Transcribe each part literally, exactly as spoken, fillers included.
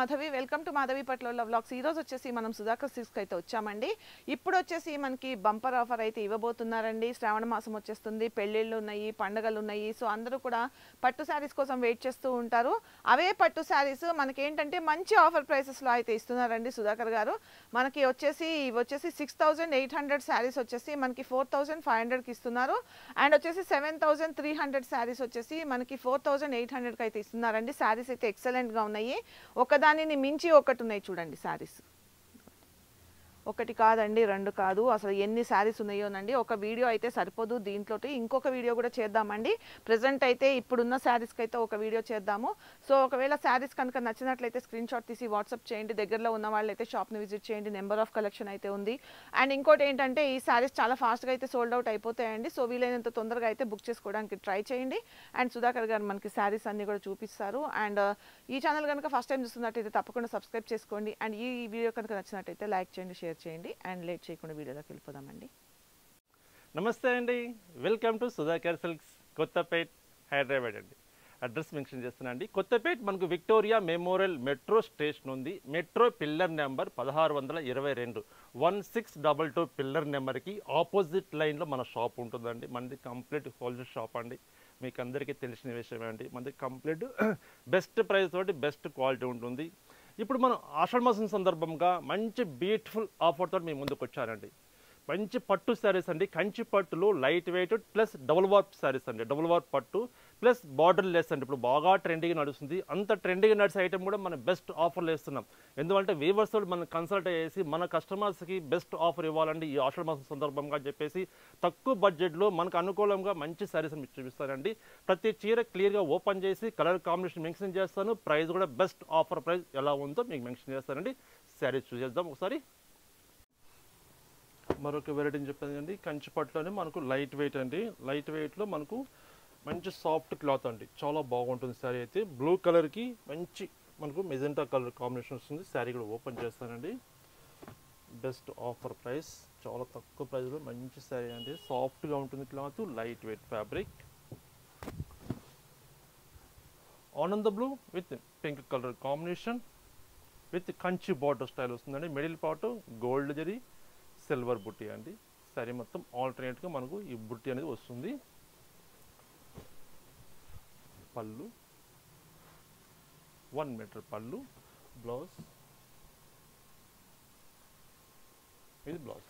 Madhavi. Welcome to Madhavi పట్ల vlogs. ఈ రోజు వచ్చేసి మనం సుధాకర్ సిల్క్స్కి అయితే వచ్చామండి. ఇప్పుడు వచ్చేసి మనకి బంపర్ ఆఫర్ అయితే ఇవ్వబోతున్నారండి. శ్రావణ మాసం వచ్చేస్తుంది, పెళ్ళిళ్ళు ఉన్నాయి, పండుగలు ఉన్నాయి. సో అందరూ కూడా పట్టు శారీస్ కోసం వెయిట్ చేస్తూ ఉంటారు. అవే పట్టు శారీస్ మనకి ఏంటంటే మంచి ఆఫర్ ప్రైసెస్లో అయితే ఇస్తున్నారండి సుధాకర్ గారు. మనకి వచ్చేసి ఇవి వచ్చేసి six thousand eight hundred saris వచ్చేసి మనకి ఫోర్ థౌజండ్ ఫైవ్ హండ్రెడ్కి ఇస్తున్నారు. అండ్ వచ్చేసి seven thousand three hundred saris వచ్చేసి మనకి ఫోర్ థౌజండ్ ఎయిట్ హండ్రెడ్కి అయితే ఇస్తున్నారండి. శారీస్ అయితే ఎక్సలెంట్గా ఉన్నాయి. ఒకదానిని మించి ఒకటి ఉన్నాయి చూడండి శారీస్. ఒకటి కాదండి, రెండు కాదు, అసలు ఎన్ని శారీస్ ఉన్నాయోనండి. ఒక వీడియో అయితే సరిపోదు, దీంట్లో ఇంకొక వీడియో కూడా చేద్దామండి. ప్రజెంట్ అయితే ఇప్పుడున్న శారీస్కి అయితే ఒక వీడియో చేద్దాము. సో ఒకవేళ శారీస్ కనుక నచ్చినట్లయితే స్క్రీన్ షాట్ తీసి వాట్సాప్ చేయండి. దగ్గరలో ఉన్న వాళ్ళు అయితే షాప్ని విజిట్ చేయండి. నెంబర్ ఆఫ్ కలెక్షన్ అయితే ఉంది. అండ్ ఇంకోటి ఏంటంటే ఈ శారీస్ చాలా ఫాస్ట్గా అయితే సోల్డ్ అవుట్ అయిపోతాయండి. సో వీలైనంత తొందరగా అయితే బుక్ చేసుకోవడానికి ట్రై చేయండి. అండ్ సుధాకర్ గారు మనకి శారీస్ అన్నీ కూడా చూపిస్తారు. అండ్ ఈ ఛానల్ కనుక ఫస్ట్ టైం చూస్తున్నట్టయితే తప్పకుండా సబ్స్క్రైబ్ చేసుకోండి. అండ్ ఈ వీడియో కనుక నచ్చినట్టయితే లైక్ చేయండి, షేర్ చేయండి. అండ్ లేట్ చేయకుండా వీడియోలోకి వెళ్ళిపోదామండి. నమస్తే అండి, welcome to Sudhakar silks, Kothapet, Hyderabad అండి. అడ్రస్ మెన్షన్ చేస్తున్నా అండి. కొత్తపేట్ మనకు విక్టోరియా మెమోరియల్ మెట్రో స్టేషన్ ఉంది. మెట్రో పిల్లర్ నెంబర్ పదహారు వందల ఇరవై రెండు one six double two pillar నెంబర్కి ఆపోజిట్ లైన్లో మన షాప్ ఉంటుందండి. మనది కంప్లీట్ హోల్సేల్ షాప్ అండి. మీకు అందరికీ తెలిసిన విషయమే అండి. మనది కంప్లీట్ బెస్ట్ ప్రైస్ తోటి బెస్ట్ క్వాలిటీ ఉంటుంది. ఇప్పుడు మనం ఆషాఢ మాసం సందర్భంగా మంచి బ్యూటిఫుల్ ఆఫర్ తోటి మీ ముందుకు వచ్చారండి. మంచి పట్టు శారీస్ అండి. కంచి పట్టులు light weight plus double warp saris అండి. డబుల్ వార్ప్ పట్టు ప్లస్ బార్డర్ లెస్ అండి. ఇప్పుడు బాగా ట్రెండింగ్ నడుస్తుంది. అంత ట్రెండింగ్ నడిచే ఐటమ్ కూడా మనం బెస్ట్ ఆఫర్లు ఇస్తున్నాం. ఎందుకంటే వీవర్స్ తోటి మనం కన్సల్ట్ చేసి మన కస్టమర్స్కి బెస్ట్ ఆఫర్ ఇవ్వాలండి ఈ ఆషాఢ మాసం సందర్భంగా చెప్పేసి తక్కువ బడ్జెట్లో మనకు అనుకూలంగా మంచి శారీస్ మీకు చూపిస్తానండి. ప్రతి చీర క్లియర్గా ఓపెన్ చేసి కలర్ కాంబినేషన్ మెన్షన్ చేస్తాను. ప్రైస్ కూడా బెస్ట్ ఆఫర్ ప్రైస్ ఎలా ఉందో మీకు మెన్షన్ చేస్తానండి. శారీస్ చూసేద్దాం ఒకసారి. మరొక వెరైటీని చెప్పాను అండి. కంచి పట్టులోనే మనకు లైట్ వెయిట్ అండి. లైట్ వెయిట్లో మనకు మంచి సాఫ్ట్ క్లాత్ అండి. చాలా బాగుంటుంది శారీ అయితే. బ్లూ కలర్కి మంచి మనకు మెజెంటా కలర్ కాంబినేషన్ వస్తుంది. శారీ కూడా ఓపెన్ చేస్తానండి. బెస్ట్ ఆఫర్ ప్రైస్, చాలా తక్కువ ప్రైస్లో మంచి శారీ అండి. సాఫ్ట్గా ఉంటుంది క్లాత్, లైట్ వెయిట్ ఫ్యాబ్రిక్. ఆనంద blue with pink colour combination with Kanchi border style వస్తుందండి. మిడిల్ పార్ట్ గోల్డ్ జరీ సిల్వర్ బుట్టి అండి. సరే మొత్తం ఆల్టర్నేట్గా మనకు ఈ బుట్టి అనేది వస్తుంది. పళ్ళు వన్ మీటర్ పళ్ళు, బ్లౌజ్ ఇది బ్లౌజ్.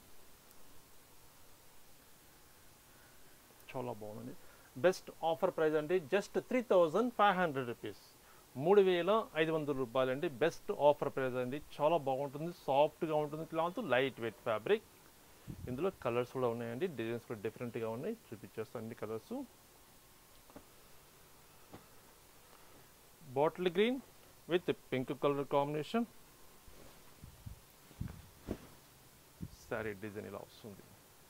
చాలా బాగుంది. బెస్ట్ ఆఫర్ ప్రైస్ అండి. Just three thousand five hundred rupees మూడు వేల ఐదు వందల రూపాయలు అండి. బెస్ట్ ఆఫర్ ప్రైస్ అండి. చాలా బాగుంటుంది, సాఫ్ట్గా ఉంటుంది క్లాత్, లైట్ వెయిట్ ఫ్యాబ్రిక్. ఇందులో కలర్స్ కూడా ఉన్నాయండి. డిజైన్స్ కూడా డిఫరెంట్గా ఉన్నాయి, చూపించేస్తానండి colours. Bottle green with pink colour combination. Sari design ఇలా వస్తుంది.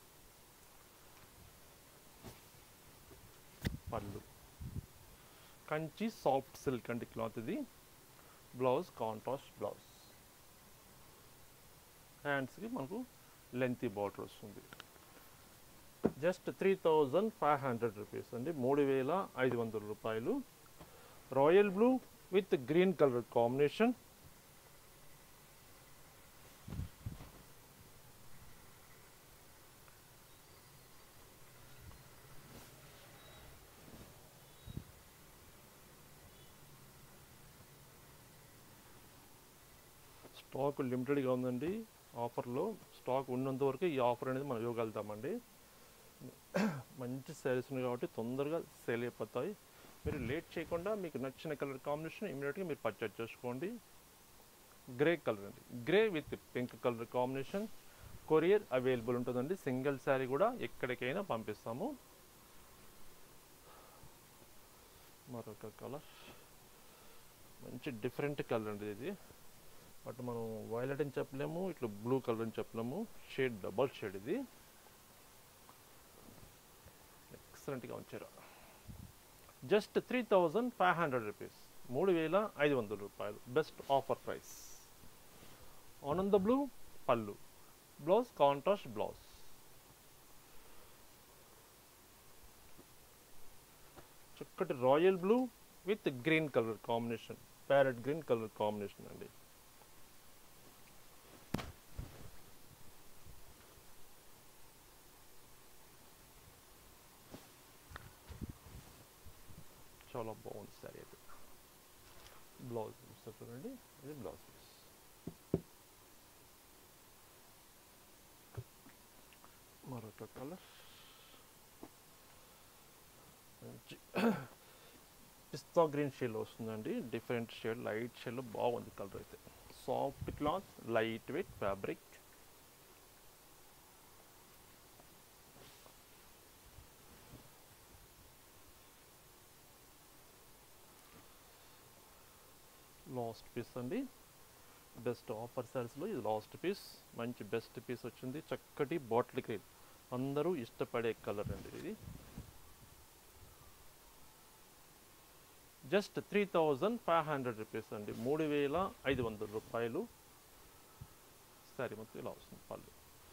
పళ్ళు కంచి సాఫ్ట్ సిల్క్ అండి క్లాత్ ఇది. Blouse contrast blouse. హ్యాండ్స్కి మనకు లెంతీ బార్డర్ వస్తుంది. Just three thousand five hundred rupees అండి. మూడు వేల ఐదు వందల రూపాయలు. Royal blue with green colour combination. Stock లిమిటెడ్గా ఉందండి. ఆఫర్లో స్టాక్ ఉన్నంత వరకు ఈ ఆఫర్ అనేది మనం ఇవ్వగలుగుతామండి. మంచి శారీస్ ఉన్నాయి కాబట్టి తొందరగా సేల్ అయిపోతాయి. మీరు లేట్ చేయకుండా మీకు నచ్చిన కలర్ కాంబినేషన్ ఇమీడియట్గా మీరు పర్చేజ్ చేసుకోండి. గ్రే కలర్ అండి. Grey with pink colour combination. Courier available ఉంటుందండి. సింగిల్ శారీ కూడా ఎక్కడికైనా పంపిస్తాము. మరొక కలర్ మంచి డిఫరెంట్ కలర్ అండి ఇది. బట్ మనం వైలెట్ అని చెప్పలేము, ఇట్లా బ్లూ కలర్ అని చెప్పలేము. షేడ్ డబల్ షేడ్ ఇది. ఎక్సలెంట్గా ఉంచారు. Just three thousand five hundred rupees మూడు వేల ఐదు వందల రూపాయలు. Best offer price. ఆనంద బ్లూ పళ్ళు, బ్లౌజ్ కాంట్రాస్ట్ బ్లౌజ్. చక్కటి royal blue with green colour combination. Parrot green colour combination అండి. చాలా బాగుంది సారీ అయితే. బ్లౌజ్ చూడండి, ఇది బ్లౌజ్ పీస్. మరొక కలర్ మంచి పిస్తా గ్రీన్ షేడ్ వస్తుందండి. డిఫరెంట్ షేడ్, లైట్ షేడ్, బాగుంది కలర్ అయితే. Soft cloth, light weight fabric. Last piece అండి, బెస్ట్ ఆఫర్ సారీస్లో ఇది లాస్ట్ పీస్. మంచి బెస్ట్ పీస్ వచ్చింది, చక్కటి బాటిల్ గ్రీన్, అందరూ ఇష్టపడే కలర్ అండి ఇది. Just three thousand five hundred rupees అండి, మూడు వేల ఐదు వందల రూపాయలు. సారీ మొత్తం ఇలా వస్తుంది పళ్ళు.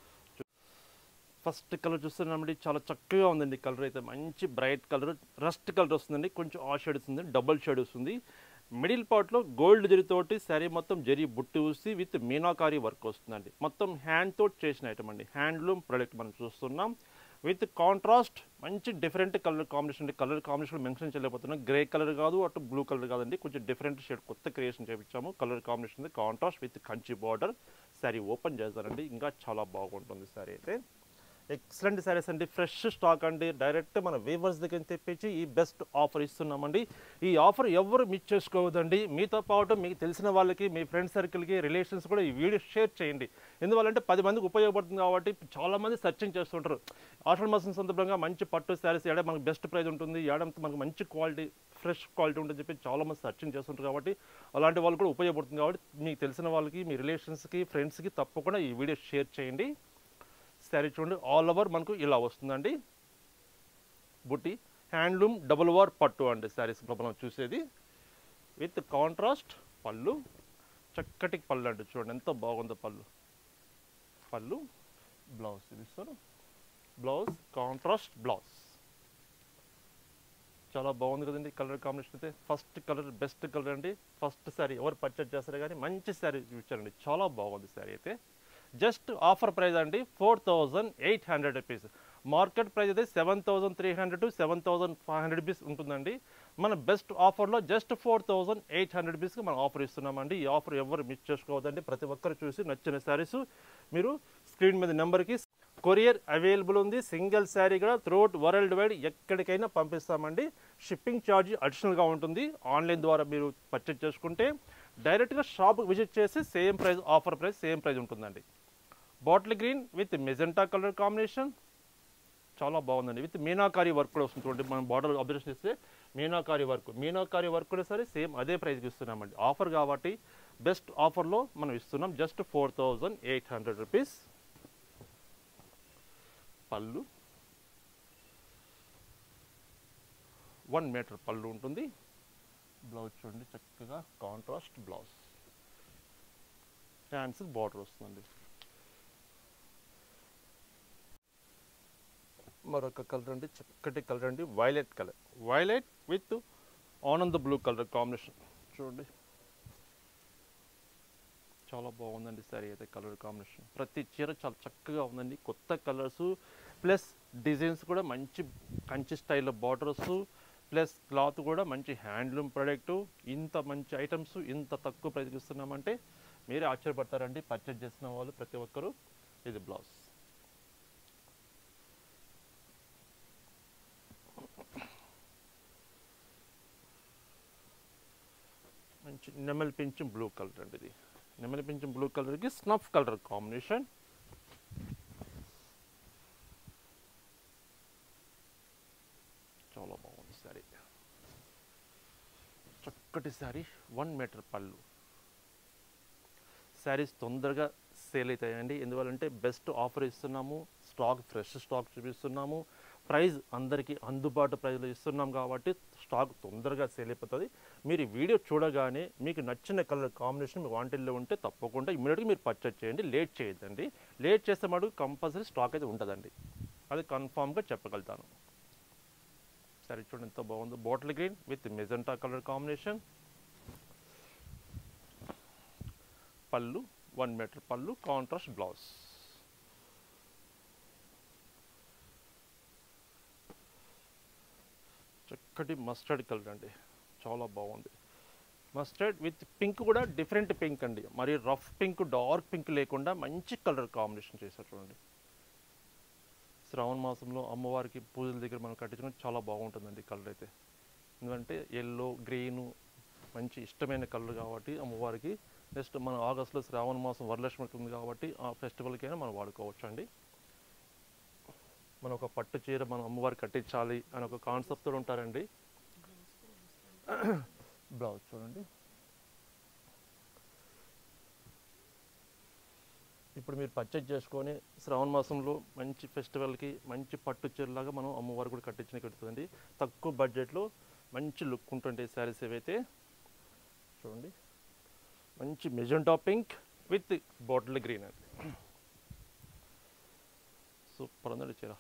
ఫస్ట్ కలర్ చూస్తున్నామండి, చాలా చక్కగా ఉందండి కలర్ అయితే. మంచి బ్రైట్ కలర్, రస్ట్ కలర్ వస్తుందండి. కొంచెం ఆ షేడ్ వస్తుంది, డబుల్ షేడ్ వస్తుంది. మిడిల్ పార్ట్లో గోల్డ్ జరీతోటి శారీ మొత్తం జరీ బుట్టి ఊసి విత్ మీనాకారి వర్క్ వస్తుందండి. మొత్తం హ్యాండ్ తోటి చేసిన ఐటమ్ అండి, హ్యాండ్లూమ్ ప్రోడక్ట్ మనం చూస్తున్నాం. విత్ కాంట్రాస్ట్ మంచి డిఫరెంట్ కలర్ కాంబినేషన్ అండి. కలర్ కాంబినేషన్ మెన్షన్ చేయలేకపోతున్నాం. గ్రే కలర్ కాదు, అటు బ్లూ కలర్ కాదండి, కొంచెం డిఫరెంట్ షేడ్ కొత్త క్రియేషన్ చేయించాము. Colour combination contrast with Kanchi border. Sari open చేస్తారండి, ఇంకా చాలా బాగుంటుంది శారీ అయితే. ఎక్సలెంట్ శారీస్ అండి, ఫ్రెష్ స్టాక్ అండి. డైరెక్ట్ మన వీవర్స్ దగ్గర తెప్పించి ఈ బెస్ట్ ఆఫర్ ఇస్తున్నామండి. ఈ ఆఫర్ ఎవరు మిస్ చేసుకోవద్దండి. మీతో పాటు మీకు తెలిసిన వాళ్ళకి, మీ ఫ్రెండ్ సర్కిల్కి, రిలేషన్స్ కూడా ఈ వీడియో షేర్ చేయండి. ఎందువల్లంటే పది మందికి ఉపయోగపడుతుంది కాబట్టి. చాలామంది సర్చింగ్ చేస్తుంటారు, ఆషాఢ మాసం సందర్భంగా మంచి పట్టు శారీస్ ఏడా మనకు బెస్ట్ ప్రైస్ ఉంటుంది, ఏడా మనకు మంచి క్వాలిటీ, ఫ్రెష్ క్వాలిటీ ఉంటుందని చెప్పి చాలామంది సర్చింగ్ చేస్తుంటారు కాబట్టి అలాంటి వాళ్ళు కూడా ఉపయోగపడుతుంది కాబట్టి మీకు తెలిసిన వాళ్ళకి, మీ రిలేషన్స్కి, ఫ్రెండ్స్కి తప్పకుండా ఈ వీడియో షేర్ చేయండి. శారీ చూడండి, ఆల్ ఓవర్ మనకు ఇలా వస్తుందండి బుట్టి. హ్యాండ్లూమ్ డబుల్ వార్ పట్టు అండి శారీస్ మనం చూసేది. విత్ కాంట్రాస్ట్ పళ్ళు, చక్కటి పళ్ళు అండి. చూడండి ఎంత బాగుందో పళ్ళు. పళ్ళు, బ్లౌజ్ ఇది ఇస్తారు. Blouse contrast blouse. చాలా బాగుంది కదండి కలర్ కాంబినేషన్ అయితే. ఫస్ట్ కలర్ బెస్ట్ కలర్ అండి. ఫస్ట్ శారీ ఎవరు పర్చేజ్ చేస్తారు కానీ మంచి శారీ చూపించారండి, చాలా బాగుంది శారీ అయితే. జస్ట్ ఆఫర్ ప్రైస్ అండి four thousand eight hundred rupees. Market price అయితే seven thousand three hundred to seven thousand five hundred rupees ఉంటుందండి. మన బెస్ట్ ఆఫర్లో just four thousand eight hundred రూపీస్కి మనం ఆఫర్ ఇస్తున్నామండి. ఈ ఆఫర్ ఎవరు మిస్ చేసుకోవద్దండి. ప్రతి ఒక్కరు చూసి నచ్చిన శారీస్ మీరు స్క్రీన్ మీద నెంబర్కి కొరియర్ అవైలబుల్ ఉంది. సింగిల్ శారీ కూడా త్రూఅవుట్ వరల్డ్ వైడ్ ఎక్కడికైనా పంపిస్తామండి. షిప్పింగ్ ఛార్జ్ అడిషనల్గా ఉంటుంది. ఆన్లైన్ ద్వారా మీరు పర్చేజ్ చేసుకుంటే డైరెక్ట్గా షాప్ విజిట్ చేసి same price, offer price same price ఉంటుందండి. Bottle green with magenta colour combination చాలా బాగుందండి. విత్ మీనాకారి వర్క్ కూడా వస్తుంది. చూడండి, మనం బార్డర్ అబ్జర్వేషన్ చేస్తే మీనాకారి వర్క్, మీనాకారి వర్క్ కూడా సరే సేమ్ అదే ప్రైస్కి ఇస్తున్నామండి. ఆఫర్ కాబట్టి బెస్ట్ ఆఫర్లో మనం ఇస్తున్నాం. Just four thousand eight hundred rupees. పళ్ళు వన్ మీటర్ పళ్ళు ఉంటుంది. బ్లౌజ్ చూడండి చక్కగా కాంట్రాస్ట్ బ్లౌజ్. హ్యాండ్స్ బార్డర్ వస్తుందండి. మరొక కలర్ అండి, చక్కటి కలర్ అండి, వైలెట్ కలర్. వైలెట్ విత్ ఆనంద్ బ్లూ కలర్ కాంబినేషన్ చూడండి, చాలా బాగుందండి శారీ అయితే. కలర్ కాంబినేషన్ ప్రతి చీర చాలా చక్కగా ఉందండి. కొత్త కలర్స్ ప్లస్ డిజైన్స్ కూడా మంచి కంచి స్టైల్లో బార్డర్స్ ప్లస్ క్లాత్ కూడా మంచి హ్యాండ్లూమ్ ప్రోడక్టు. ఇంత మంచి ఐటమ్స్ ఇంత తక్కువ ప్రైస్కి ఇస్తున్నామంటే మీరే ఆశ్చర్యపడతారండి పర్చేజ్ చేసిన వాళ్ళు ప్రతి ఒక్కరు. ఇది బ్లౌజ్. మంచి నెమలి పింఛం బ్లూ కలర్ అండి. ఇది నెమలి పింఛం బ్లూ కలర్కి స్నఫ్ కలర్ కాంబినేషన్. చాలా బాగుంది శారీ, చక్కటి శారీ. వన్ మీటర్ పళ్ళు. శారీస్ తొందరగా సేల్ అవుతాయండి. ఎందువల్లంటే బెస్ట్ ఆఫర్ ఇస్తున్నాము, స్టాక్ ఫ్రెష్ స్టాక్ చూపిస్తున్నాము, ప్రైస్ అందరికీ అందుబాటు ప్రైస్లో ఇస్తున్నాం కాబట్టి స్టాక్ తొందరగా సేల్ అయిపోతుంది. మీరు ఈ వీడియో చూడగానే మీకు నచ్చిన కలర్ కాంబినేషన్ మీ వాంటిల్లో ఉంటే తప్పకుండా ఇమ్మీడియట్గా మీరు పర్చేజ్ చేయండి. లేట్ చేయొద్దండి. లేట్ చేస్తే మటుకు కంపల్సరీ స్టాక్ అయితే ఉంటుందండి, అది కన్ఫామ్గా చెప్పగలుగుతాను. సరే చూడండి ఎంత బాగుందో. Bottle green with magenta colour combination. పళ్ళు వన్ మీటర్ పళ్ళు, కాంట్రాస్ట్ బ్లౌజ్. చక్కటి మస్టర్డ్ కలర్ అండి, చాలా బాగుంది. మస్టర్డ్ విత్ పింక్ కూడా డిఫరెంట్ పింక్ అండి, మరి రఫ్ పింక్ డార్క్ పింక్ లేకుండా మంచి కలర్ కాంబినేషన్ చేశారు చూడండి. శ్రావణ మాసంలో అమ్మవారికి పూజల దగ్గర మనం కట్టించుకుంటే చాలా బాగుంటుందండి కలర్ అయితే. ఎందుకంటే ఎల్లో గ్రీను మంచి ఇష్టమైన కలర్ కాబట్టి అమ్మవారికి. నెక్స్ట్ మన ఆగస్టులో శ్రావణ మాసం వరలక్ష్మికి ఉంది కాబట్టి ఆ ఫెస్టివల్కైనా మనం వాడుకోవచ్చు అండి. మనం ఒక పట్టు చీర మనం అమ్మవారికి కట్టించాలి అని ఒక కాన్సెప్ట్తో ఉంటారండి. బ్లౌజ్ చూడండి. ఇప్పుడు మీరు పర్చేజ్ చేసుకొని శ్రావణ మాసంలో మంచి ఫెస్టివల్కి మంచి పట్టు చీరలాగా మనం అమ్మవారు కూడా కట్టించిన కడుతుందండి. తక్కువ బడ్జెట్లో మంచి లుక్ ఉంటుంది శారీస్ ఏవైతే చూడండి. మంచి magenta pink with bottle green అండి, సూపర్ ఉందండి చీర.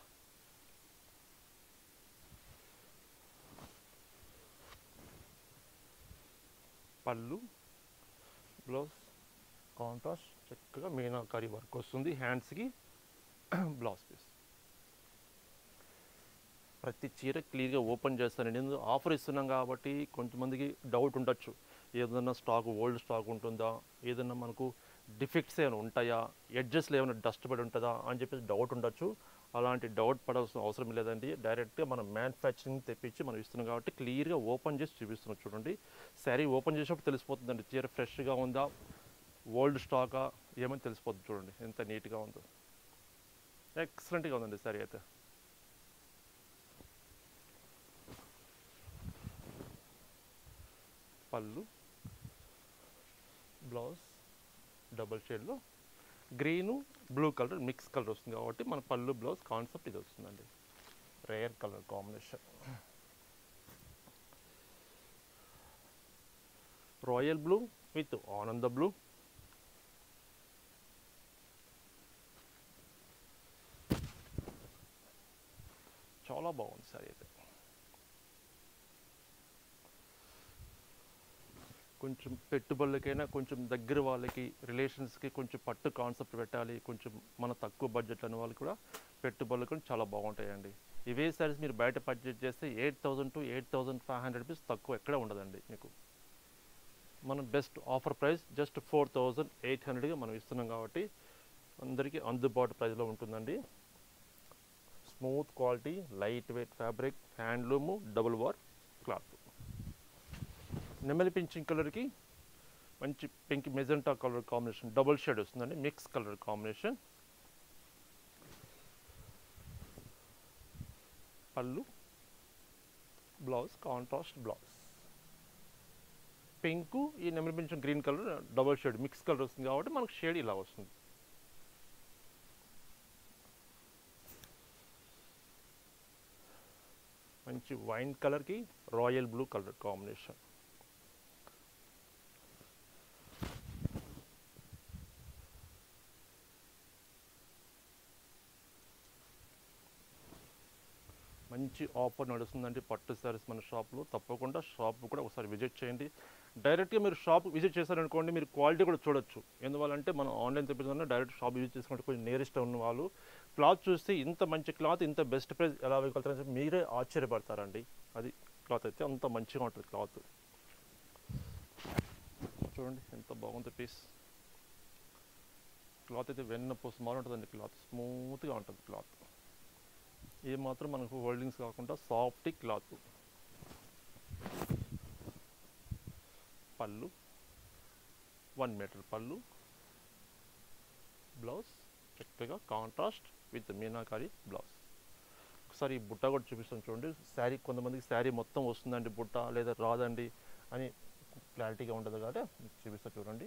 పళ్ళు బ్లౌజ్ కాంట్రాస్ట్ చక్కగా మీనాకారి వర్క్ వస్తుంది హ్యాండ్స్కి. బ్లౌజ్ పీస్ ప్రతి చీర క్లియర్గా ఓపెన్ చేస్తానండి. ఎందుకు ఆఫర్ ఇస్తున్నాం కాబట్టి కొంతమందికి డౌట్ ఉండొచ్చు, ఏదైనా స్టాక్ ఓల్డ్ స్టాక్ ఉంటుందా, ఏదైనా మనకు డిఫెక్ట్స్ ఏమైనా ఉంటాయా, ఎడ్జెస్లో ఏమైనా డస్ట్ పడి ఉంటుందా అని చెప్పేసి డౌట్ ఉండొచ్చు. అలాంటి డౌట్ పడాల్సిన అవసరం లేదండి. డైరెక్ట్గా మనం మ్యానుఫ్యాక్చరింగ్ తెప్పించి మనం ఇస్తున్నాం కాబట్టి క్లియర్గా ఓపెన్ చేసి చూపిస్తున్నాం చూడండి. శారీ ఓపెన్ చేసినప్పుడు తెలిసిపోతుందండి చీర ఫ్రెష్గా ఉందా ఓల్డ్ స్టాకా ఏమని తెలిసిపోతుంది చూడండి, ఎంత నీట్గా ఉందో. ఎక్సలెంట్గా ఉందండి శారీ అయితే. పళ్ళు బ్లౌజ్ డబల్ షేడ్లో green blue colour mix colour వస్తుంది కాబట్టి మన పళ్ళు బ్లౌజ్ కాన్సెప్ట్ ఇది వస్తుందండి. Rare colour combination. Royal blue with ఆనంద బ్లూ. చాలా బాగుంది సారీ అయితే. కొంచెం పెట్టుబడులకైనా కొంచెం దగ్గర వాళ్ళకి రిలేషన్స్కి కొంచెం పట్టు కాన్సెప్ట్ పెట్టాలి, కొంచెం మన తక్కువ బడ్జెట్ అనే వాళ్ళకి కూడా పెట్టుబడులకు చాలా బాగుంటాయండి. ఇవే సారీస్ మీరు బయట పర్చేజ్ చేస్తే eight thousand to eight thousand five hundred rupees తక్కువ ఎక్కడ ఉండదండి మీకు. మనం best offer price just four thousand eight హండ్రెడ్గా మనం ఇస్తున్నాం కాబట్టి అందరికీ అందుబాటు ప్రైస్లో ఉంటుందండి. Smooth quality light weight fabric handloom double warp cloth. నెమలి పింఛింగ్ కలర్కి మంచి pink magenta colour combination double shade వస్తుందండి, మిక్స్ కలర్ కాంబినేషన్. పళ్ళు బ్లౌజ్ కాంట్రాస్ట్ బ్లౌజ్. పింక్ ఈ నెమలి పింఛింగ్ green colour double shade mix colour వస్తుంది కాబట్టి మనకు షేడ్ ఇలా వస్తుంది. మంచి వైన్ కలర్కి రాయల్ బ్లూ కలర్ కాంబినేషన్. మంచి ఆఫర్ నడుస్తుందండి పట్టు శారీస్ మన షాప్లో. తప్పకుండా షాప్ కూడా ఒకసారి విజిట్ చేయండి. డైరెక్ట్గా మీరు షాప్ విజిట్ చేశారనుకోండి మీరు క్వాలిటీ కూడా చూడొచ్చు. ఎందువల్లంటే మనం ఆన్లైన్ తెప్పించుకున్నా డైరెక్ట్ షాప్ విజిట్ చేసుకుంటే కొంచెం నియరెస్ట్ ఉన్న వాళ్ళు క్లాత్ చూస్తే ఇంత మంచి క్లాత్ ఇంత బెస్ట్ ప్రైస్ ఎలా ఇవ్వగలుగుతారని మీరే ఆశ్చర్యపడతారండి. అది క్లాత్ అయితే అంత మంచిగా ఉంటుంది క్లాత్. చూడండి ఎంత బాగుంది పీస్. క్లాత్ అయితే వెన్న పూస మారి ఉంటుందండి, క్లాత్ స్మూత్గా ఉంటుంది క్లాత్. ఏ మాత్రం మనకు హోల్డింగ్స్ కాకుండా సాఫ్ట్ క్లాత్. పళ్ళు వన్ మీటర్ పళ్ళు, బ్లౌజ్ చక్కగా కాంట్రాస్ట్ విత్ మీనాకారి బ్లౌజ్. ఒకసారి ఈ బుట్ట కూడా చూపిస్తాను చూడండి. శారీ కొంతమందికి శారీ మొత్తం వస్తుందండి బుట్ట లేదా రాదండి అని క్లారిటీగా ఉండదు కదా, చూపిస్తా చూడండి.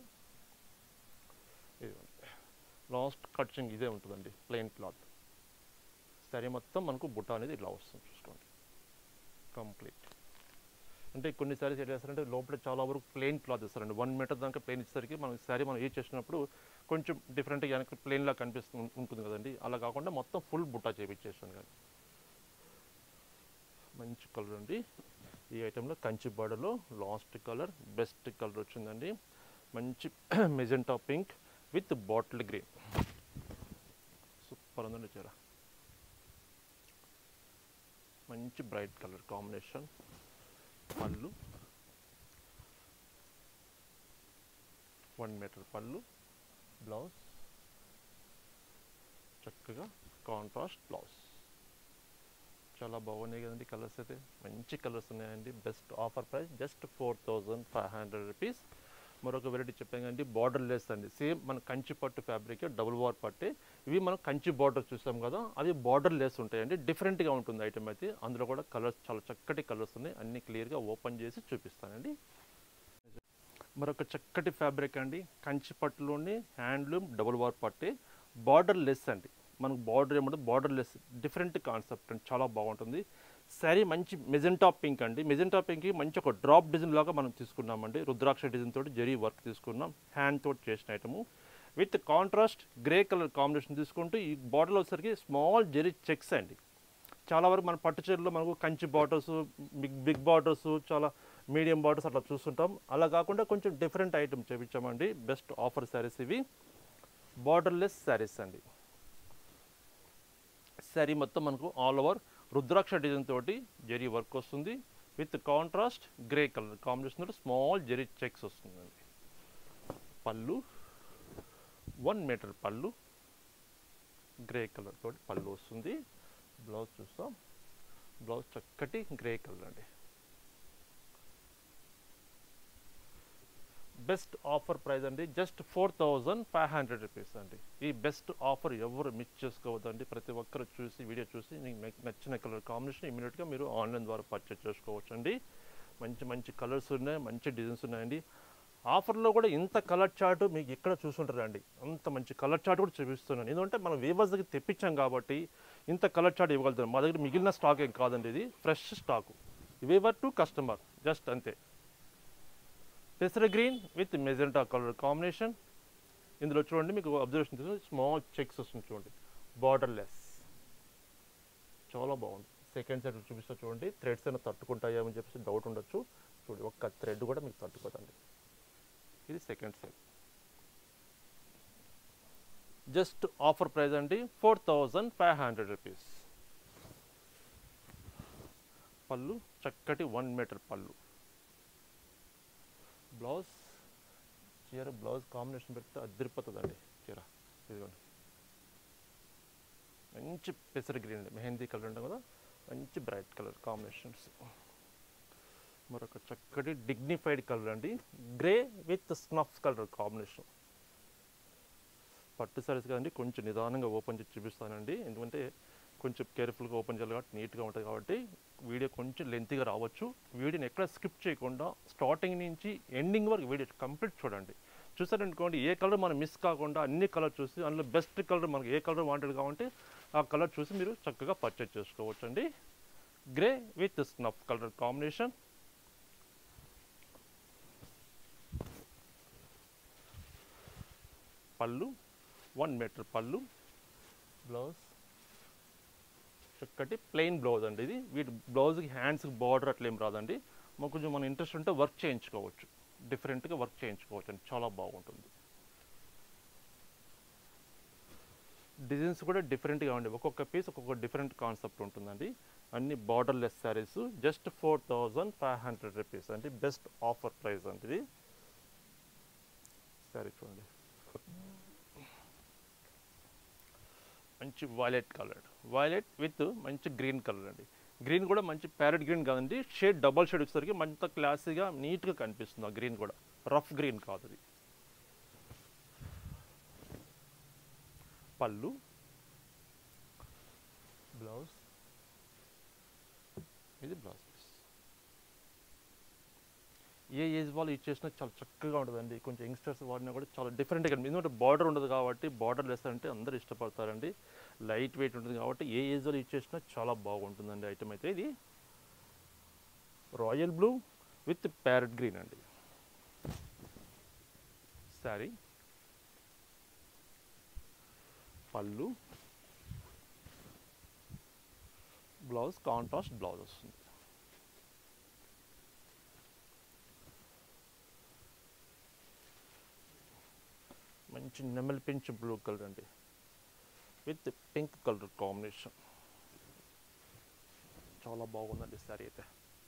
లాస్ట్ కట్చింగ్ ఇదే ఉంటుందండి ప్లెయిన్ క్లాత్. శారీ మొత్తం మనకు బుట్ట అనేది ఇట్లా వస్తుంది చూసుకోండి కంప్లీట్. అంటే కొన్ని శారీస్ ఎట్లా చేస్తారంటే లోపల చాలా వరకు ప్లెయిన్ క్లాత్ ఇస్తారండి. వన్ మీటర్ దాకా ప్లెయిన్ ఇచ్చేసరికి మనం శారీ మనం యూజ్ చేసినప్పుడు కొంచెం డిఫరెంట్గా వెనక్కి ప్లెయిన్లా కనిపిస్తూ ఉంటుంది కదండి. అలా కాకుండా మొత్తం ఫుల్ బుట్ట చేపించేసాను కానీ మంచి కలర్ అండి. ఈ ఐటెంలో కంచి బార్డర్లో లాస్ట్ కలర్ బెస్ట్ కలర్ వచ్చిందండి. మంచి magenta pink with bottle green, super ఉందండి చీర. మంచి బ్రైట్ కలర్ కాంబినేషన్. పళ్ళు వన్ మీటర్ పళ్ళు, బ్లౌజ్ చక్కగా కాంట్రాస్ట్ బ్లౌజ్. చాలా బాగున్నాయి కదండి కలర్స్, అయితే మంచి కలర్స్ ఉన్నాయండి. Best offer price just four thousand five hundred rupees. మరొక వెరైటీ చెప్పాం కదండి, బార్డర్ లెస్ అండి. సేమ్ మన కంచి పట్టు ఫ్యాబ్రిక్ డబుల్ వార్ పట్టే. ఇవి మనం కంచి బార్డర్ చూసాం కదా, అవి బార్డర్ లెస్ ఉంటాయండి. డిఫరెంట్గా ఉంటుంది ఐటమ్ అయితే. అందులో కూడా కలర్స్ చాలా చక్కటి కలర్స్ ఉన్నాయి. అన్ని క్లియర్గా ఓపెన్ చేసి చూపిస్తానండి. మరొక చక్కటి ఫ్యాబ్రిక్ అండి, కంచి పట్టులోని హ్యాండ్లూమ్ డబుల్ వార్ పట్టే, బార్డర్ లెస్ అండి. మనకు బార్డర్ ఏమంటే బార్డర్ లెస్, డిఫరెంట్ కాన్సెప్ట్ అండి, చాలా బాగుంటుంది. శారీ మంచి మెజెంటా పింక్ అండి. మెజెంటా పింక్కి మంచి ఒక డ్రాప్ డిజైన్ లాగా మనం తీసుకున్నామండి. రుద్రాక్ష డిజైన్ తోటి జరీ వర్క్ తీసుకున్నాం, హ్యాండ్ తోటి చేసిన item. With contrast grey colour combination తీసుకుంటూ ఈ బార్డర్లో వచ్చేసరికి స్మాల్ జరీ చెక్స్ అండి. చాలా వరకు మన పట్టు చీరలో మనకు Kanchi borders, big big borders, చాలా మీడియం బార్డర్స్ అట్లా చూస్తుంటాం. అలా కాకుండా కొంచెం డిఫరెంట్ ఐటమ్ చేపించామండి. బెస్ట్ ఆఫర్ శారీస్ ఇవి, బార్డర్లెస్ శారీస్ అండి. శారీ మొత్తం మనకు ఆల్ ఓవర్ రుద్రాక్ష డిజైన్ తోటి జరీ వర్క్ వస్తుంది. With contrast grey colour combination తోటి స్మాల్ జరీ చెక్స్ వస్తుందండి. పళ్ళు వన్ మీటర్ పళ్ళు, గ్రే కలర్ తోటి పళ్ళు వస్తుంది. బ్లౌజ్ చూస్తాం, బ్లౌజ్ చక్కటి గ్రే కలర్ అండి. బెస్ట్ ఆఫర్ ప్రైస్ అండి, just four thousand five hundred rupees అండి. ఈ బెస్ట్ ఆఫర్ ఎవరు మిస్ చేసుకోవద్దండి. ప్రతి ఒక్కరు చూసి వీడియో చూసి మీకు నచ్చిన కలర్ కాంబినేషన్ ఇమీడియట్గా మీరు ఆన్లైన్ ద్వారా పర్చేస్ చేసుకోవచ్చు అండి. మంచి మంచి కలర్స్ ఉన్నాయి, మంచి డిజైన్స్ ఉన్నాయండి. ఆఫర్లో కూడా ఇంత కలర్ చార్ట్ మీకు ఎక్కడ చూసుంటారండి. అంత మంచి కలర్ చార్ట్ కూడా చూపిస్తున్నాను. ఎందుకంటే మనం వీవర్స్ దగ్గర తెప్పించాం కాబట్టి ఇంత కలర్ చార్ట్ ఇవ్వగలుగుతాం. మా దగ్గర మిగిలిన స్టాక్ ఏం కాదండి, ఇది fresh stock. Weaver to customer just అంతే. పెసర green with magenta colour combination. ఇందులో చూడండి మీకు అబ్జర్వేషన్ చేసి స్మాల్ చెక్స్ వస్తుంది చూడండి, బార్డర్ లెస్, చాలా బాగుంది. సెకండ్ సైడ్ చూపిస్తా చూడండి, థ్రెడ్స్ అయినా తట్టుకుంటాయేమని చెప్పేసి డౌట్ ఉండొచ్చు. చూడండి ఒక్క థ్రెడ్ కూడా మీకు తట్టుకోదండి. ఇది second side. Just offer price అండి four thousand five hundred rupees. పళ్ళు చక్కటి వన్ మీటర్ పళ్ళు, బ్లౌజ్ చీర బ్లౌజ్ కాంబినేషన్ పెడితే అదిరిపోతుందండి చీర. ఇదిగోండి మంచి పెసర గ్రీన్ మెహందీ కలర్ ఉంటాం కదా, మంచి బ్రైట్ కలర్ కాంబినేషన్స్. మరొక చక్కటి డిగ్నిఫైడ్ కలర్ అండి, grey with snuff colour combination. పట్టు సారీస్ కదండి, కొంచెం నిదానంగా ఓపెన్ చేసి చూపిస్తానండి. ఎందుకంటే కొంచెం కేర్ఫుల్గా ఓపెన్ చేయాలి కాబట్టి నీట్గా ఉంటుంది కాబట్టి వీడియో కొంచెం లెంతీగా రావచ్చు. వీడియోని ఎక్కడ స్కిప్ చేయకుండా స్టార్టింగ్ నుంచి ఎండింగ్ వరకు వీడియో కంప్లీట్ చూడండి. చూసారనుకోండి ఏ కలర్ మనం మిస్ కాకుండా అన్ని కలర్ చూసి అందులో బెస్ట్ కలర్ మనకు ఏ కలర్ వాంటెడ్ కావాలంటే ఆ కలర్ చూసి మీరు చక్కగా పర్చేజ్ చేసుకోవచ్చు అండి. Grey with snuff colour combination. పళ్ళు వన్ మీటర్ పళ్ళు, బ్లౌజ్ చక్కటి ప్లెయిన్ బ్లౌజ్ అండి. ఇది వీటి బ్లౌజ్కి హ్యాండ్స్కి బార్డర్ అట్లా ఏం రాదండి. మాకు కొంచెం మన ఇంట్రెస్ట్ ఉంటే వర్క్ చేయించుకోవచ్చు, డిఫరెంట్గా వర్క్ చేయించుకోవచ్చు అండి, చాలా బాగుంటుంది. డిజైన్స్ కూడా డిఫరెంట్గా ఉండి ఒక్కొక్క పీస్ ఒక్కొక్క డిఫరెంట్ కాన్సెప్ట్ ఉంటుందండి. అన్ని borderless saris just four thousand five hundred rupees అండి. బెస్ట్ ఆఫర్ ప్రైస్ అండి ఇది. శారీ చూడండి మంచి వైలెట్ కలర్, వైలెట్ విత్ మంచి గ్రీన్ కలర్ అండి. గ్రీన్ కూడా మంచి ప్యారెట్ గ్రీన్ కాదండి, షేడ్ డబల్ షేడ్ వచ్చేసరికి మంచి క్లాసీగా నీట్గా కనిపిస్తుంది. ఆ గ్రీన్ కూడా రఫ్ గ్రీన్ కాదు అది. పళ్ళు, బ్లౌజ్, ఇది బ్లౌజ్ పీస్. ఏ ఏజ్ వాళ్ళు ఇచ్చేసినా చాలా చక్కగా ఉంటుందండి. కొంచెం యంగ్స్టర్స్ వాడినా కూడా చాలా డిఫరెంట్గా కనిపిస్తుంది. ఎందుకంటే బార్డర్ ఉండదు కాబట్టి, బార్డర్ లెస్ అంటే అందరూ ఇష్టపడతారండి. లైట్ వెయిట్ ఉంటుంది కాబట్టి ఏ ఏజ్ వాళ్ళు ఇచ్చేసినా చాలా బాగుంటుందండి ఐటమ్ అయితే. ఇది royal blue with parrot green అండి శారీ. పళ్ళు, బ్లౌజ్ కాంట్రాస్ట్ బ్లౌజ్ వస్తుంది. మంచి నెమలి పించ్ బ్లూ కలర్ అండి విత్ పింక్ కలర్ కాంబినేషన్. చాలా బాగుందండి శారీ అయితే.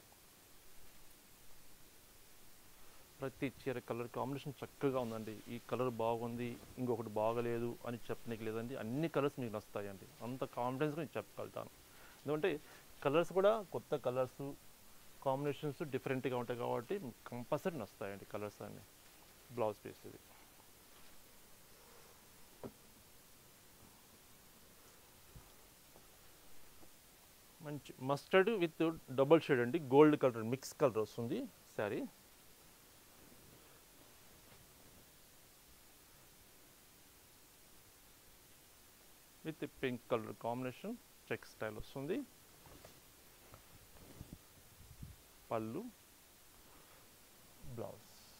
ప్రతి చీర కలర్ కాంబినేషన్ చక్కగా ఉందండి. ఈ కలర్ బాగుంది ఇంకొకటి బాగలేదు అని చెప్పడానికి లేదండి, అన్ని కలర్స్ మీకు నస్తాయండి. అంత కాన్ఫిడెన్స్గా నేను చెప్పగలుగుతాను. ఎందుకంటే కలర్స్ కూడా కొత్త కలర్స్ కాంబినేషన్స్ డిఫరెంట్గా ఉంటాయి కాబట్టి కంపల్సరీ నస్తాయండి కలర్స్ అన్నీ. బ్లౌజ్ పీస్ ఇది. మంచి మస్టర్డ్ విత్ డబుల్ షేడ్ అండి, గోల్డ్ కలర్ మిక్స్ కలర్ వస్తుంది sari. With pink colour combination check style వస్తుంది. పళ్ళు, బ్లౌజ్.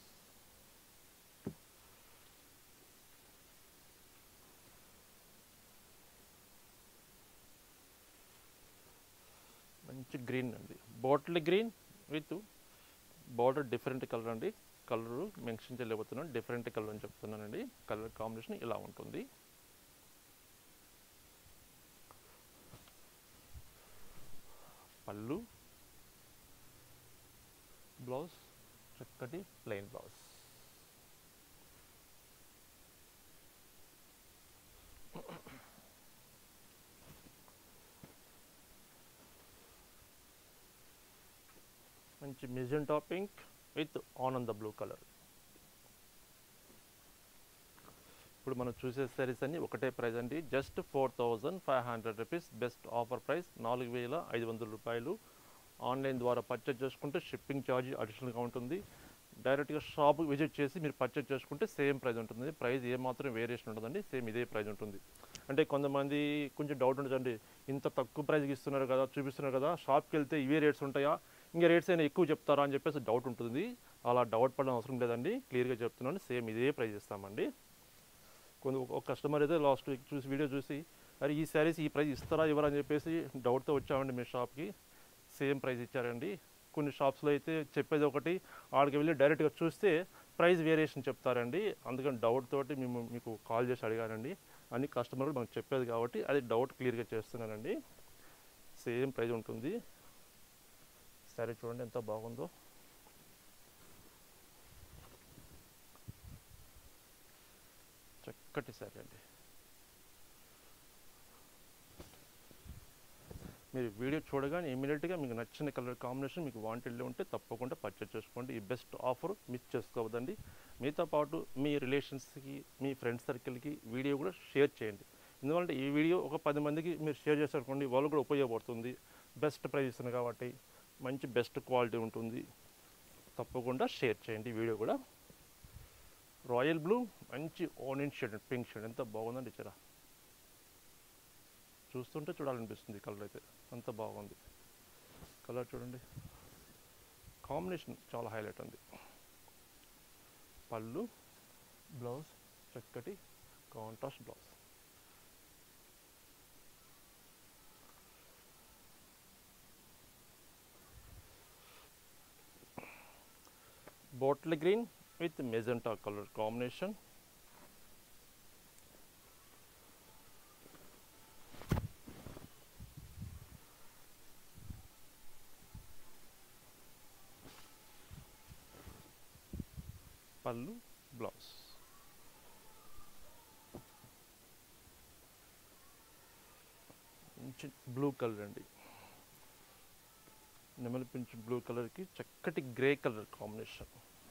మంచి గ్రీన్ అండి, bottle green with border different colour అండి. కలర్ మెన్షన్ చేయలేకపోతున్నాను, డిఫరెంట్ కలర్ అని చెప్తున్నానండి. కలర్ కాంబినేషన్ ఇలా ఉంటుంది. పళ్ళు, బ్లౌజ్ చక్కటి ప్లెయిన్ బ్లౌజ్. మంచి మెజెంటా పింక్ విత్ ఆనంద బ్లూ కలర్. ఇప్పుడు మనం చూసే సారీస్ అన్ని ఒకటే ప్రైస్ అండి, just four thousand five hundred rupees. Best offer price నాలుగు వేల ఐదు వందల రూపాయలు. ఆన్లైన్ ద్వారా పర్చేజ్ చేసుకుంటే షిప్పింగ్ ఛార్జ్ అడిషనల్గా ఉంటుంది. డైరెక్ట్గా షాప్ విజిట్ చేసి మీరు పర్చేజ్ చేసుకుంటే సేమ్ ప్రైస్ ఉంటుంది. ప్రైస్ ఏమాత్రం వేరియేషన్ ఉండదండి, సేమ్ ఇదే ప్రైస్ ఉంటుంది. అంటే కొంతమంది కొంచెం డౌట్ ఉంటుందండి, ఇంత తక్కువ ప్రైస్కి ఇస్తున్నారు కదా, చూపిస్తున్నారు కదా, షాప్కి వెళ్తే ఇవే రేట్స్ ఉంటాయా, ఇంకా రేట్స్ అయినా ఎక్కువ చెప్తారా అని చెప్పేసి డౌట్ ఉంటుంది. అలా డౌట్ పడడం అవసరం లేదండి, క్లియర్గా చెప్తున్నాను, సేమ్ ఇదే ప్రైస్ ఇస్తామండి. కొంత ఒక కస్టమర్ అయితే లాస్ట్ వీక్ చూసి వీడియో చూసి అరే ఈ శారీస్ ఈ ప్రైస్ ఇస్తారా ఇవ్వరా అని చెప్పేసి డౌట్తో వచ్చామండి మీ షాప్కి. సేమ్ ప్రైస్ ఇచ్చారండి. కొన్ని షాప్స్లో అయితే చెప్పేది ఒకటి, ఆడికి వెళ్ళి డైరెక్ట్గా చూస్తే ప్రైస్ వేరియేషన్ చెప్తారండి. అందుకని డౌట్ తోటి మేము మీకు కాల్ చేసి అడిగానండి. అన్ని కస్టమర్ మనకు చెప్పేది కాబట్టి అది డౌట్ క్లియర్గా చేస్తున్నానండి. సేమ్ ప్రైస్ ఉంటుంది. సరే చూడండి ఎంత బాగుందో. చక్కటి శారీ అండి. మీరు వీడియో చూడగానే ఇమీడియట్గా మీకు నచ్చిన కలర్ కాంబినేషన్ మీకు వాంటెడ్లో ఉంటే తప్పకుండా పర్చేజ్ చేసుకోండి. ఈ బెస్ట్ ఆఫర్ మిస్ చేసుకోవద్దండి. మీతో పాటు మీ రిలేషన్స్కి మీ ఫ్రెండ్స్ సర్కిల్కి వీడియో కూడా షేర్ చేయండి. ఎందుకంటే ఈ వీడియో ఒక పది మందికి మీరు షేర్ చేశారనుకోండి, వాళ్ళు కూడా ఉపయోగపడుతుంది. బెస్ట్ ప్రైస్ ఇస్తుంది కాబట్టి మంచి బెస్ట్ క్వాలిటీ ఉంటుంది. తప్పకుండా షేర్ చేయండి వీడియో కూడా. రాయల్ బ్లూ మంచి ఆనియన్ షేడ్ పింక్ షేడ్ ఎంత బాగుందండి చీర. చూస్తుంటే చూడాలనిపిస్తుంది కలర్ అయితే, అంత బాగుంది. కలర్ చూడండి, కాంబినేషన్ చాలా హైలైట్ ఉంది. పళ్ళు, బ్లౌజ్ చక్కటి contrast blouse. Bottle green with magenta colour combination. పళ్ళు, బ్లౌజ్. మంచి బ్లూ కలర్ అండి, నెమలి పింఛు బ్లూ కలర్కి చక్కటి గ్రే కలర్ కాంబినేషన్.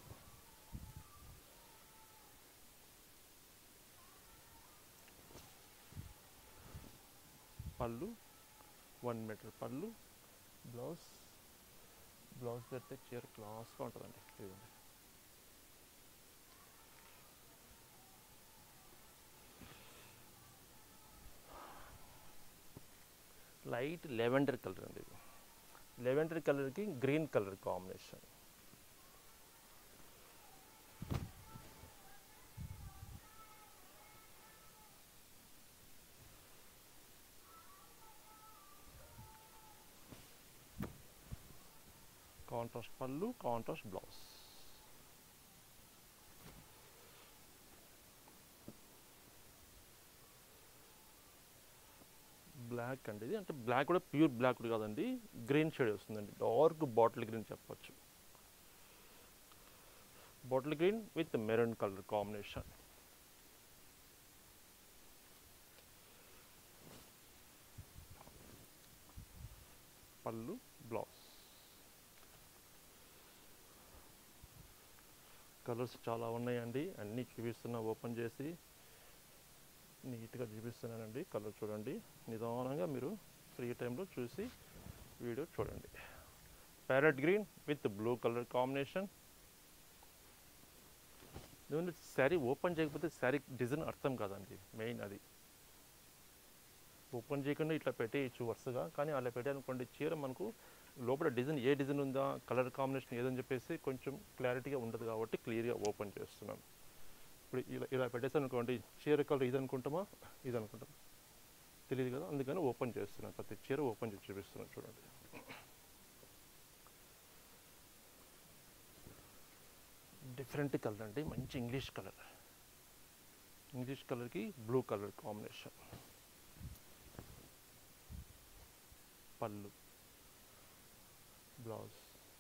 పళ్ళు వన్ మీటర్ పళ్ళు, బ్లౌజ్. బ్లౌజ్ పెడితే చీర క్లాస్గా ఉంటుందండి. ఇదిగోండి లైట్ లెవెండర్ కలర్ అండి. ఇది లెవెండర్ కలర్కి గ్రీన్ కలర్ కాంబినేషన్. కాంట్రాస్ట్ పళ్ళు, కాంట్రాస్ట్ బ్లౌజ్. బ్లాక్ అండి ఇది, అంటే బ్లాక్ కూడా ప్యూర్ బ్లాక్ కూడా కాదండి, గ్రీన్ షేడ్ వస్తుందండి, డార్క్ బాటిల్ గ్రీన్ చెప్పొచ్చు. Bottle green with maroon colour combination. పళ్ళు, బ్లౌజ్. కలర్స్ చాలా ఉన్నాయండి, అన్నీ చూపిస్తున్నా, ఓపెన్ చేసి నీట్గా చూపిస్తున్నానండి. కలర్ చూడండి, నిదానంగా మీరు ఫ్రీ టైంలో చూసి వీడియో చూడండి. Parrot green with blue colour combination. ఎందుకంటే శారీ ఓపెన్ చేయకపోతే శారీ డిజైన్ అర్థం కాదండి, మెయిన్ అది. ఓపెన్ చేయకుండా ఇట్లా పెట్టేయచ్చు వరుసగా, కానీ అలా పెట్టాలనుకోండి చీర మనకు లోపల డిజైన్ ఏ డిజైన్ ఉందా, కలర్ కాంబినేషన్ ఏదని చెప్పేసి కొంచెం క్లారిటీగా ఉండదు, కాబట్టి క్లియర్గా ఓపెన్ చేస్తున్నాను. ఇప్పుడు ఇలా ఇలా పెట్టేసాను అనుకోండి, చీర కలర్ ఇది అనుకుంటామా ఇది అనుకుంటాం తెలియదు కదా, అందుకని ఓపెన్ చేస్తున్నాను. ప్రతి చీర ఓపెన్ చేసి చూపిస్తున్నాను చూడండి. డిఫరెంట్ కలర్ అండి, మంచి ఇంగ్లీష్ కలర్. ఇంగ్లీష్ కలర్కి బ్లూ కలర్ కాంబినేషన్. పళ్ళు, బ్లౌజ్.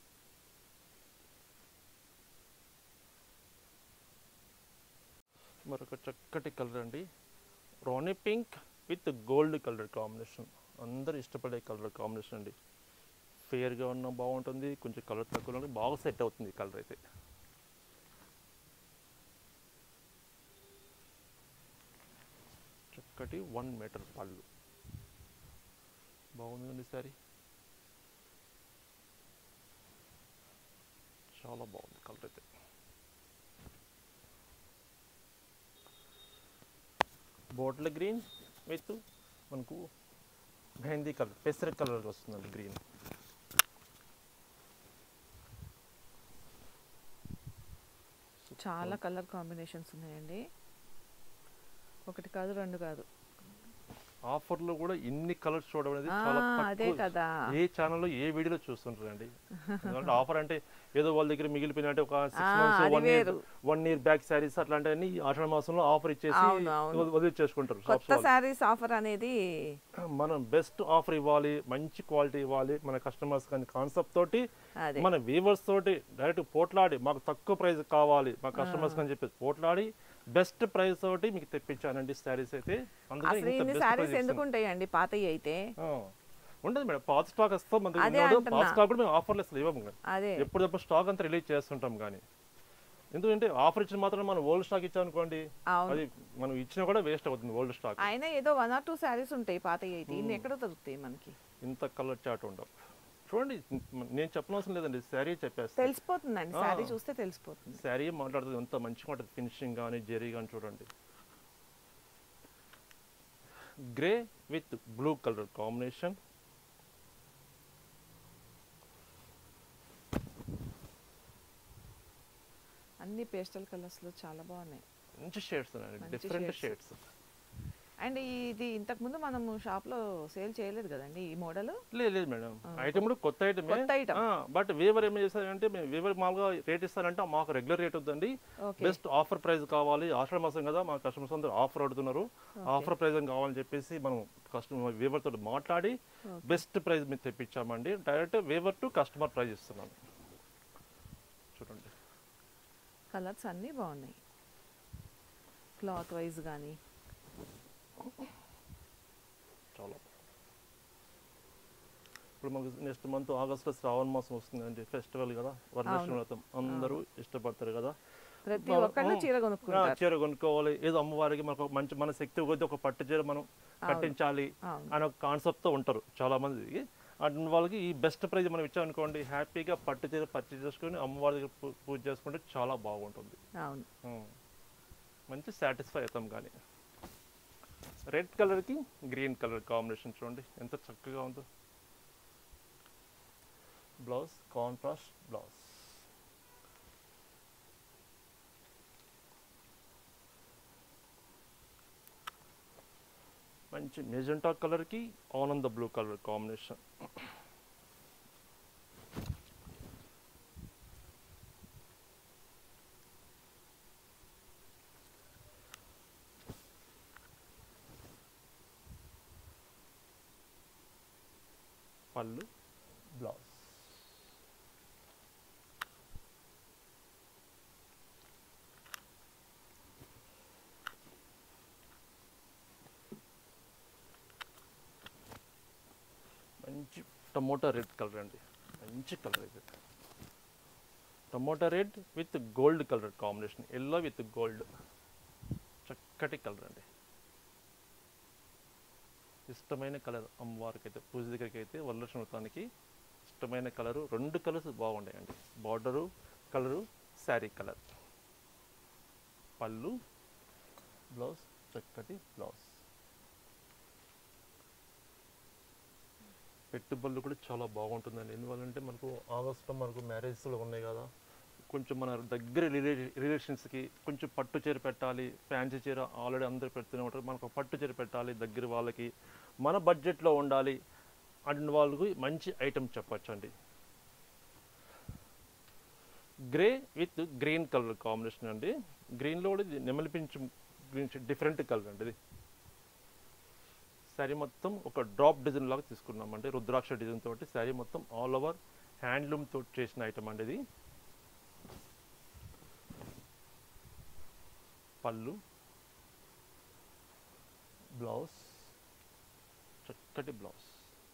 మరొక చక్కటి కలర్ అండి, రాణి pink with gold colour combination. అందరూ ఇష్టపడే కలర్ కాంబినేషన్ అండి. ఫేర్గా ఉన్న బాగుంటుంది, కొంచెం కలర్ తక్కువ ఉంటే బాగా సెట్ అవుతుంది ఈ కలర్ అయితే. చక్కటి వన్ మీటర్ పళ్ళు, బాగుందండి సారీ, చాలా బాగుంది కలర్ అయితే. బాటిల్ గ్రీన్ విత్ మనకు మెహందీ కలర్, పెసర కలర్ వస్తుందండి గ్రీన్. చాలా కలర్ కాంబినేషన్స్ ఉన్నాయండి, ఒకటి కాదు రెండు కాదు. ఆఫర్లో కూడా ఇన్ని కలర్స్ చూడడం అనేది ఆ, చాలా అదే తక్కువ. కదా. ఏ ఛానల్లో ఏ వీడియోలో చూస్తుంటారండి. ఎందుకంటే ఆఫర్ అంటే ఏదో వాళ్ళ దగ్గర మిగిలిపోయినట్టు ఒక ఆ, సిక్స్ మంత్స్ అది వన్ ఇయర్ వేరు. వన్ ఇయర్ బ్యాక్ శారీస్ అట్లాంటివన్నీ ఆషాఢ మాసంలో ఆఫర్ ఇచ్చేసి అవును, అవును. వదిలి- వదిలిచ్చేసుకుంటారు షాప్స్ కొత్త వాళ్ళు. శారీస్ ఆఫర్ అనేది మనం బెస్ట్ ఆఫర్ ఇవ్వాలి, మంచి క్వాలిటీ ఇవ్వాలి మన కస్టమర్స్ కానీ కాన్సెప్ట్ తోటి అదే మన వీవర్స్ తోటి డైరెక్ట్ పోట్లాడి మాకు తక్కువ ప్రైస్ కావాలి మా కస్టమర్స్ అని చెప్పేసి పోట్లాడి బెస్ట్ ప్రైస్ తోటి మీకు తెప్పించానండి శారీస్ అయితే. అందుకని అసలు ఇంత ఇన్ని best శారీస్ price ఎందుకు ఇస్తున్నాం. ఉంటాయండి పాతవి అయితే? ఆ, ఉండదు మేడం, పాత స్టాక్ వస్తాం మన అదే దగ్గర అంటున్నా. పాత స్టాక్ కూడా మేము ఆఫర్లు ఇస్తాం ఇవ్వము కానీ. అదే ఎప్పుడప్పుడు స్టాక్ అంతా రిలీజ్ చేస్తుంటాం కానీ, ఎందుకంటే ఆఫర్ ఇచ్చిన మాత్రం మనం ఓల్డ్ స్టాక్ ఇచ్చాం అనుకోండి, అవును. అది మనం ఇచ్చినా కూడా వేస్ట్ అవుతుంది ఓల్డ్ స్టాక్. అయినా ఏదో వన్ ఆర్ టూ శారీస్ ఉంటాయి పాతవి అయితే, ఇన్ని ఎక్కడ దొరుకుతాయి మనకి? ఇంత కలర్ చాట్ ఉండవు చూడండి. నేను చెప్పనవసరం లేదండి, శారీ చెప్పేస్తాను, తెలిసిపోతుందండి, శారీ చూస్తే తెలిసిపోతుంది. శారీ మాట్లాడుతుంది ఎంత మంచిగా ఉంటుంది, ఫినిషింగ్ కానీ జెరీ కానీ చూడండి. Grey with blue colour combination. అన్ని పేస్టల్ కలర్స్ లో చాలా బాగున్నాయి, మంచి షేడ్స్ ఉన్నాయి, మంచి డిఫరెంట్ shades. షేడ్స్. అండ్ ఇది ఇంతకు ముందు మనము షాప్ లో సేల్ చేయలేదు కదండి ఈ మోడల్? లేదు లేదు మేడం, ఐటమ్ కూడా కొత్త ఐటమ్. కొత్త item. బట్ వీవర్ ఏం చేస్తారంటే మేము వీవర్ మామూలుగా రేట్ ఇస్తారంటే మాకు రెగ్యులర్ రేట్ వద్దండి, ఓకే బెస్ట్ ఆఫర్ ప్రైస్ కావాలి, ఆషాఢ మాసం కదా మా కస్టమర్స్ అందరూ ఆఫర్ అడుగుతున్నారు, ఆఫర్ ప్రైస్ అని కావాలని చెప్పేసి మనం కస్టమర్ వీవర్ తోటి మాట్లాడి బెస్ట్ ప్రైస్ మీరు తెప్పించామండి. Direct weaver to customer price ఇస్తున్నాను చూడండి. కలర్స్ అన్నీ బాగున్నాయి, క్లాత్ వైజ్ కానీ. చాలా ఇప్పుడు మనకు నెక్స్ట్ మంత్ ఆగస్ట్లో శ్రావణ మాసం వస్తుందండి, ఫెస్టివల్ కదా, వరలక్ష్మి వ్రతం అందరూ ఇష్టపడతారు కదా. ప్రతి బా- ఒక్కళ్ళు ఆ, చీర ఆ, కొనుక్కుంటారు. చీర కొనుక్కోవాలి, ఏదో అమ్మవారికి మనకు మంచి మన శక్తి కొద్ది ఒక పట్టు చీర మనం కట్టించాలి అవును. అని ఒక కాన్సెప్ట్తో ఉంటారు చాలా మంది. అటు వాళ్ళకి ఈ బెస్ట్ ప్రైజ్ మనం ఇచ్చామనుకోండి, హ్యాపీగా పట్టు చీర పర్చేజ్ చేసుకొని అమ్మవారి దగ్గర పూ- పూజ చేసుకుంటే చాలా బాగుంటుంది. అవును, ఉం. మంచి సాటిస్ఫై అవుతాం. కానీ రెడ్ కలర్కి గ్రీన్ కలర్ కాంబినేషన్ చూడండి ఎంత చక్కగా ఉందో. Blouse contrast blouse. మంచి మెజెంటా కలర్కి ఆనంద బ్లూ కలర్ కాంబినేషన్. పళ్ళు బ్లౌజ్. మంచి టమోటా రెడ్ కలర్ అండి, మంచి కలర్ ఇది. Tomato red with gold colour combination, yellow with gold, చక్కటి కలర్ అండి. ఇష్టమైన కలర్ అమ్మవారికి అయితే, పూజ దగ్గరికి అయితే వరలక్ష్మి వ్రతానికి ఇష్టమైన కలరు. రెండు కలర్స్ బాగుంటాయండి, బార్డరు కలరు, శారీ కలర్. పళ్ళు బ్లౌజ్, చక్కటి బ్లౌజ్. పెట్టుబడులు కూడా చాలా బాగుంటుందండి. ఎందువల్లంటే మనకు ఆగస్టులో మనకు మ్యారేజ్లో ఉన్నాయి కదా, కొంచెం మన దగ్గర రిలే రిలేషన్స్కి కొంచెం పట్టు చీర పెట్టాలి, ఫ్యాన్సీ చీర ఆల్రెడీ అందరు పెడుతూనే ఉంటారు, మనకు పట్టు చీర పెట్టాలి, దగ్గర వాళ్ళకి మన బడ్జెట్లో ఉండాలి అండ్ వాళ్ళకి మంచి ఐటమ్ చెప్పచ్చు అండి. Grey with green colour combination అండి. గ్రీన్లో కూడా ఇది నెమలిపించు గ్రీన్ డిఫరెంట్ కలర్ అండి. ఇది శారీ మొత్తం ఒక డ్రాప్ డిజైన్ లాగా తీసుకున్నామండి, రుద్రాక్ష డిజైన్ తోటి. శారీ మొత్తం ఆల్ ఓవర్ హ్యాండ్లూమ్ తోటి చేసిన ఐటమ్ అండి ఇది. పళ్ళు బ్లౌజ్, చక్కటి బ్లౌజ్.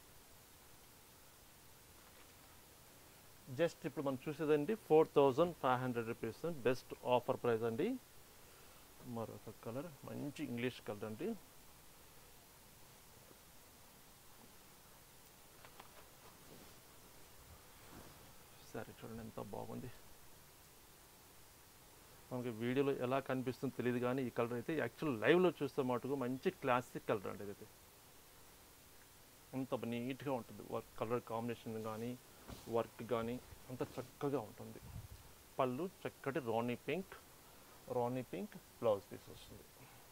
జస్ట్ ఇప్పుడు మనం చూసేదండి four thousand five hundred rupees best offer price అండి. మరొక కలర్ మంచి ఇంగ్లీష్ కలర్ అండి. సరే చూడండి ఎంత బాగుంది. మనకి వీడియోలో ఎలా కనిపిస్తుందో తెలియదు కానీ ఈ కలర్ అయితే యాక్చువల్ లైవ్లో చూస్తే మటుకు మంచి క్లాసిక్ కలర్ అండి ఇది. అంత నీట్గా ఉంటుంది, వర్క్ కలర్ కాంబినేషన్ కానీ వర్క్ కానీ అంత చక్కగా ఉంటుంది. పళ్ళు చక్కటి రాణి పింక్, రాణి పింక్ బ్లౌజ్ పీస్ వస్తుంది.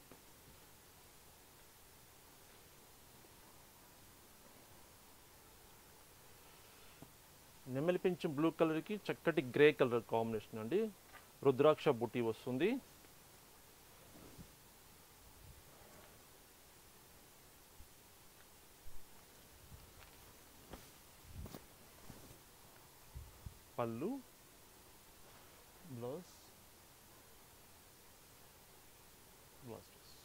నెమలి పింఛం బ్లూ కలర్కి చక్కటి గ్రే కలర్ కాంబినేషన్ అండి. రుద్రాక్ష బుట్టి వస్తుంది. పళ్ళు బ్లౌజ్, బ్లౌజ్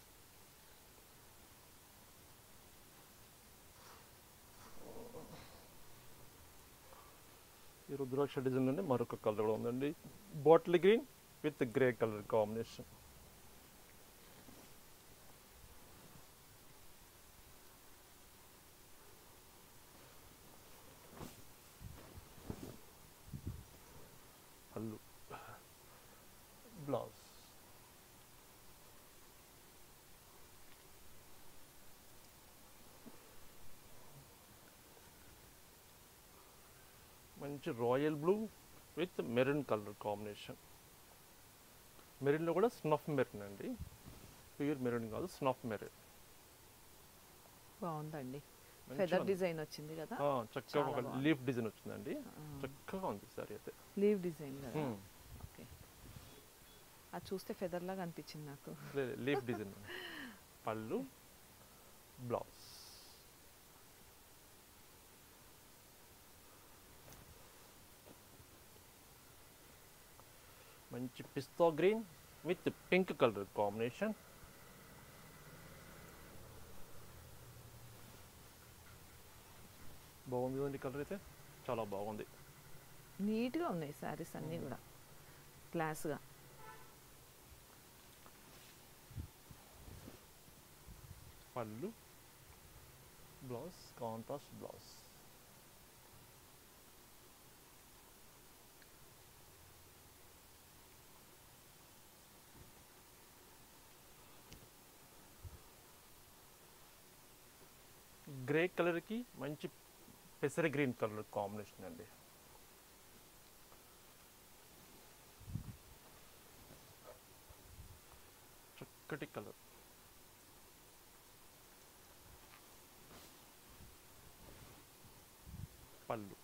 ఈ రుద్రాక్ష డిజైన్లోనే మరొక కలర్ కూడా ఉందండి, bottle green with grey colour combination. పళ్ళు బ్లౌజ్, మంచి royal blue with maroon colour combination. మెరూన్లో కూడా స్నఫ్ మెరూన్ అండి, ప్యూర్ మెరూన్ కాదు, స్నఫ్ మెరూన్. బాగుందండి, ఫెదర్ డిజైన్ వచ్చింది కదా, చక్కగా ఒక లీఫ్ డిజైన్ వచ్చిందండి, చక్కగా ఉంది సారీ అయితే. లీఫ్ డిజైన్ కదా, ఓకే. అది చూస్తే ఫెదర్ లాగా అనిపించింది నాకు. Leaf design. పళ్ళు బ్లౌజ్, మంచి పిస్తా green with pink colour combination. బాగుంది కదండి కలర్ అయితే, చాలా బాగుంది. నీట్గా ఉన్నాయి శారీస్ అన్నీ కూడా క్లాస్గా. పళ్ళు బ్లౌజ్, కాంట్రాస్ట్ బ్లౌజ్. గ్రే కలర్కి మంచి పెసర గ్రీన్ కలర్ కాంబినేషన్ అండి. చక్కటి కలర్. పళ్ళు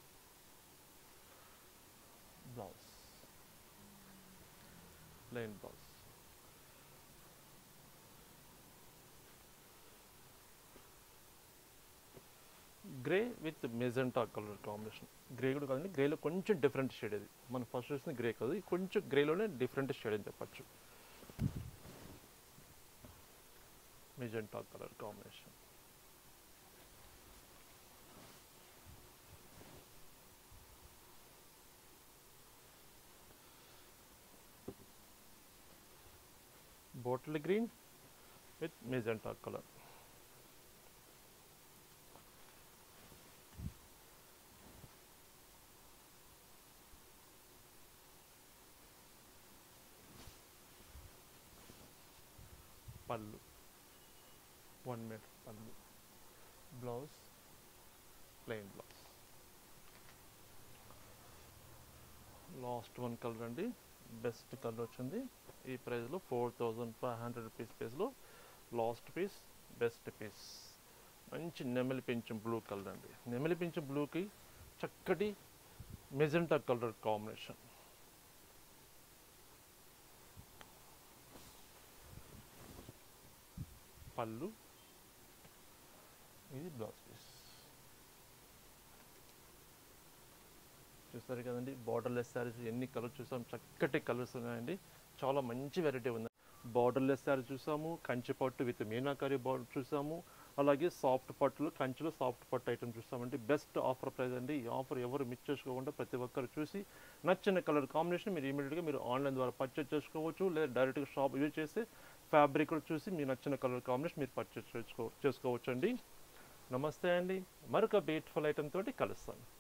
blouse, plain blouse. Grey with magenta colour combination. Grey కూడా కాదండి, గ్రేలో కొంచెం డిఫరెంట్ షేడ్ ఇది. మనం ఫస్ట్ చూసిన గ్రే కాదు, ఇది కొంచెం గ్రేలోనే డిఫరెంట్ షేడ్ అని చెప్పచ్చు. Magenta colour combination. Bottle green with magenta colour. పళ్ళు వన్ మీటర్ పళ్ళు. Blouse plain blouse. Last one colour అండి, బెస్ట్ కలర్ వచ్చింది ఈ ప్రైస్లో. Four thousand five hundred rupees ప్రైస్లో లాస్ట్ పీస్, బెస్ట్ పీస్. మంచి నెమలి పింఛం బ్లూ కలర్ అండి. నెమలి పింఛం బ్లూకి చక్కటి మెజెంటా కలర్ కాంబినేషన్. పళ్ళు, ఇది బ్లౌజ్ పీస్. చూస్తారు కదండి, బార్డర్లెస్ శారీస్ ఎన్ని కలర్స్ చూసాము, చక్కటి కలర్స్ ఉన్నాయండి. చాలా మంచి వెరైటీ ఉంది. బార్డర్లెస్ శారీ చూసాము, కంచి పట్టు విత్ మీనాకారి బార్డర్ చూసాము, అలాగే సాఫ్ట్ పట్టులు, కంచిలో సాఫ్ట్ పట్టు ఐటమ్ చూస్తామండి. బెస్ట్ ఆఫర్ ప్రైస్ అండి. ఈ ఆఫర్ ఎవరు మిస్ చేసుకోకుండా ప్రతి ఒక్కరు చూసి నచ్చిన కలర్ కాంబినేషన్ మీరు ఇమీడియట్గా మీరు ఆన్లైన్ ద్వారా పర్చేస్ చేసుకోవచ్చు, లేదా డైరెక్ట్గా షాప్ యూజ్ చేసి ఫ్యాబ్రిక్ కూడా చూసి మీ నచ్చిన కలర్ కాంబినేషన్ మీరు పర్చేస్ చేసుకో చేసుకోవచ్చు అండి. నమస్తే అండి, మరొక బ్యూటిఫుల్ ఐటమ్ తోటి కలుస్తాను.